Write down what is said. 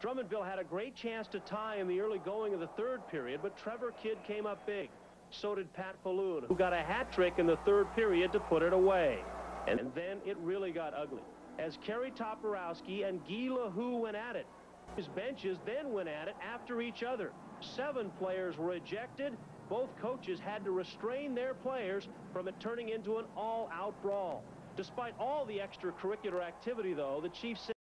Drummondville had a great chance to tie in the early going of the third period, but Trevor Kidd came up big. So did Pat Falloon, who got a hat trick in the third period to put it away. And then it really got ugly, as Kerry Toporowski and Guy Lehoux went at it. His benches then went at it after each other. 7 players were ejected. Both coaches had to restrain their players from it turning into an all-out brawl. Despite all the extracurricular activity, though, the Chiefs said